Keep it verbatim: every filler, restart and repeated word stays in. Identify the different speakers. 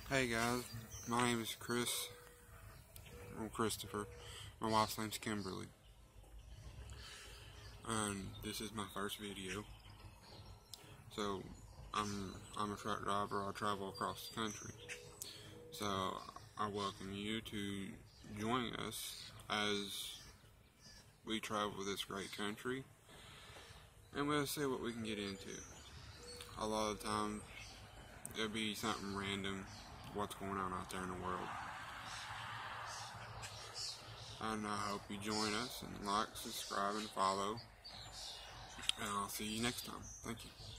Speaker 1: Hey guys, my name is Chris, or Christopher. My wife's name's Kimberly. And this is my first video. So, I'm I'm a truck driver. I travel across the country. So, I welcome you to join us as we travel this great country. And we'll see what we can get into. A lot of times, it'll be something random, what's going on out there in the world. And I hope you join us and like, subscribe, and follow. And I'll see you next time. Thank you.